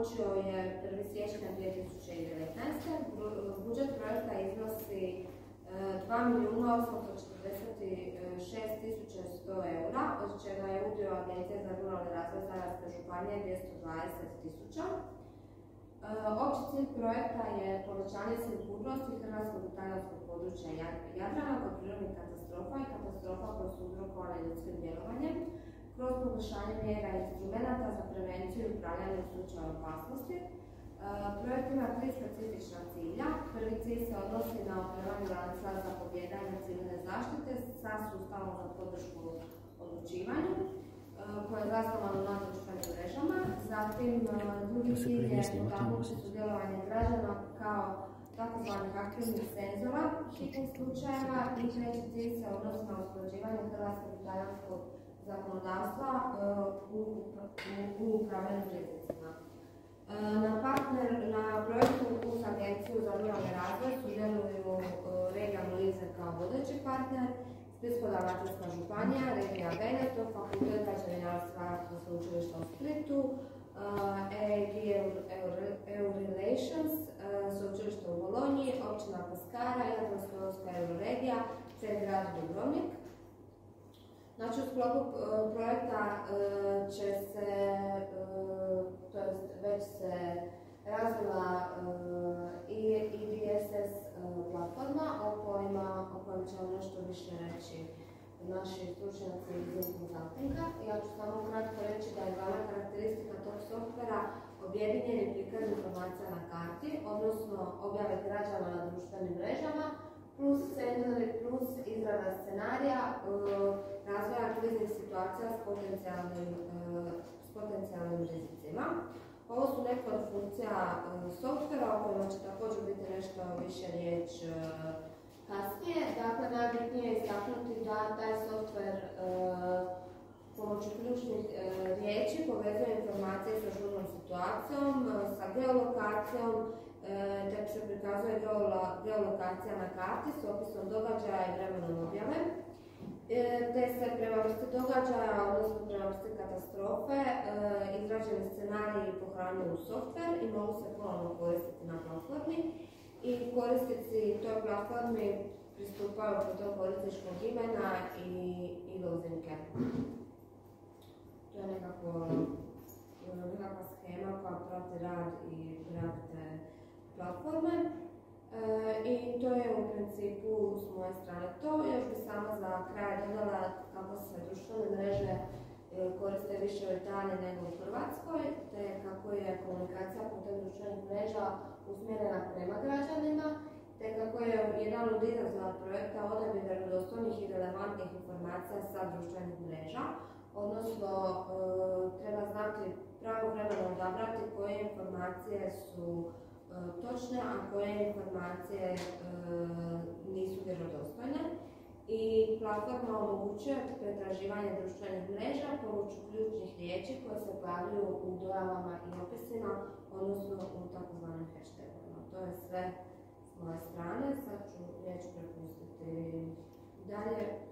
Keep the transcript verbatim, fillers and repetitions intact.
počeo je prvog siječnja dvije tisuće devetnaeste. Budžet projekta iznosi dva milijuna osamsto četrdeset šest tisuća sto eura, od čega je udio Agencije za ruralni razvoj Zadarske županije dvjesto dvadeset tisuća. Opći cilj projekta je povećanje sigurnosti hrvatskog i talijanskog područja Jadrana kod prirodnih katastrofa i katastrofa koje su uzrokovane ljudskim djelovanjem, kroz poboljšanje mjera i instrumenata za prevenciju i upravljanje u slučaju opasnosti. Projekt ima tri specifična cilja. Prvi cilj se odnosi na opremanje lanca zapovijedanja civilne zaštite sa sustavom za podršku odlučivanju, koje je zasnovano na društvenim mrežama. Zatim, drugi cilj je potaknuti sudjelovanje građana kao takozvanih aktivnih senzora hitnih slučajeva i treći cilj se odnosi na usklađivanje hrvatskog i talijanskog zakonodavstva u, u, u upravljanju rizicima. Na, partner, na projektu uz Agenciju za ruralni razvoj sudjeluju regionalni lize kao vodeći partner, Splitsko-dalmatinska županija, regija Veneto, Fakultet građevinarstva sveučilišta u Splitu, E G Relations, sveučilište u Bolonji, općina Pescara, Jadransko-jonska euroregija, te grad Dubrovnik. Znači, u sklopu projekta će se, to jest već se razvila i E D S S platforma o kojima, o kojem ćemo nešto više reći naši stručnjaci iz konzultinga. Ja ću samo kratko reći da je glavna karakteristika tog softvera objedinjeni prikaz informacija na karti, odnosno objave građana na društvenim mrežama, plus senzori, plus izrada scenarija, razvoja kriznih situacija s potencijalnim, s potencijalnim rizicima. Ovo su neke od funkcija softvera o kojima će također biti nešto više riječ kasnije. Dakle, najbitnije je istaknuti da taj softver pomoću ključnih riječi povezuje informacije sa žurnom situacijom, sa geolokacijom, te se prikazuje geolokacija na karti s opisom događaja i vremenom objave, te se prema vrsti događaja, odnosno prema vrsti katastrofe, izrađeni scenariji pohranjuju u softver i mogu se ponovno koristiti na platformi. I korisnici toj platformi pristupaju putem korisničkog imena i, i lozinke. To je nekako, nekakva schema koja prati rad i rad te platforme. E, I to je u principu s moje strane to. Još bi samo za kraj dodala kako se društvene mreže koriste više u Italiji nego u Hrvatskoj, te kako je komunikacija putem društvenih mreža usmjerena prema građanima, te kako je jedan od izazova projekta odabir vjerodostojnih i relevantnih informacija sa društvenih mreža, odnosno e, treba znati pravovremeno odabrati koje informacije su e, točne, a koje informacije e, nisu vjerodostojne. I platforma omogućuje pretraživanje društvenih mreža pomoću ključnih riječi koje se pojavljuju u dojavama i opisima, odnosno u takozvanim hashtagovima. To je sve s moje strane. Sad ću riječ prepustiti dalje